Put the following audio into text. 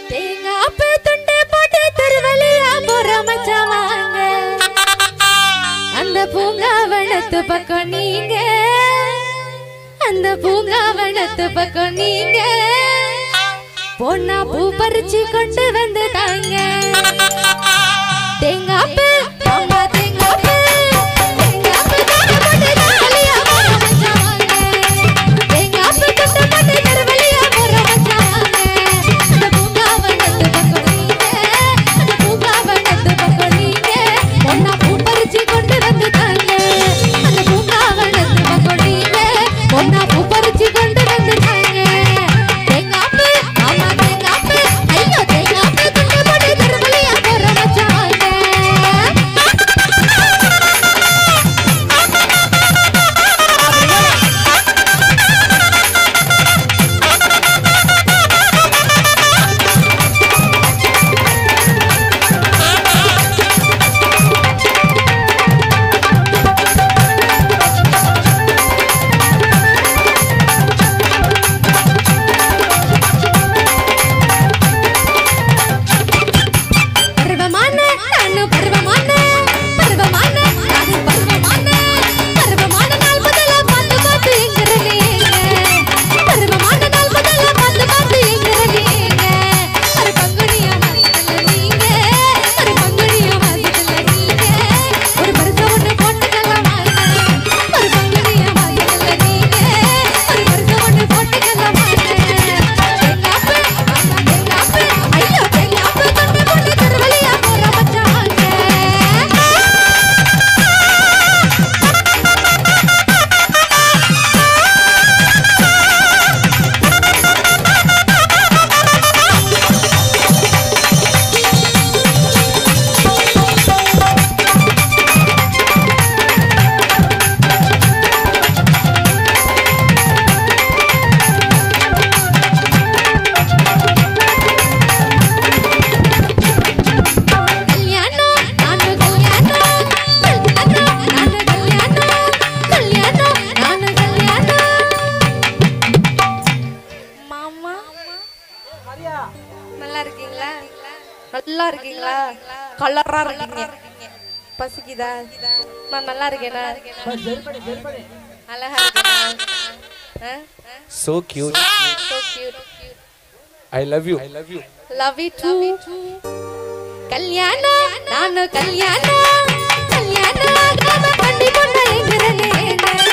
தேங்காப்பு துண்டை போட்டு திருவழியா போற மச்சான் வாங்க அந்த பூங்காவனத்து பக்கம் நீங்க அந்த பூங்காவனத்து பக்கம் நீங்க பொன்னா பூ பறிச்சு கொண்டு வந்து தாங்க தேங்காப்பு அம்மா தேங்காப்பு தேங்காப்பு துண்டை போட்டு திருவழியா போற மச்சான் வாங்க தேங்காப்பு துண்டை போட்டு திருவழியா போற மச்சான் வாங்க அந்த பூங்காவனத்து பக்கம் நீங்க அந்த பூங்காவனத்து பக்கம் நீங்க பொன்னா பூ பறிச்சு கொண்டு வந்து தாங்க அந்த பூங்காவனத்து பக்கம் நீங்க பொன்னா பூ பறிச்சு கொண்டு வந்து தாங்க தேங்காப்பு அம்மா தேங்காப்பு ஐயோ தேங்காப்பு துண்டை போட்டு திருவழியா போற மச்சான் வாங்க நல்லா இருக்கீங்களா கலரா இருக்கீங்க பசிக்குதா நான் நல்லா இருக்கேனா அழகா இருக்கேனா so cute I love you love you too கல்யாணம் நானு கல்யாணம் கல்யாணம் காம பண்ணி பொண்ணு எங்கறனே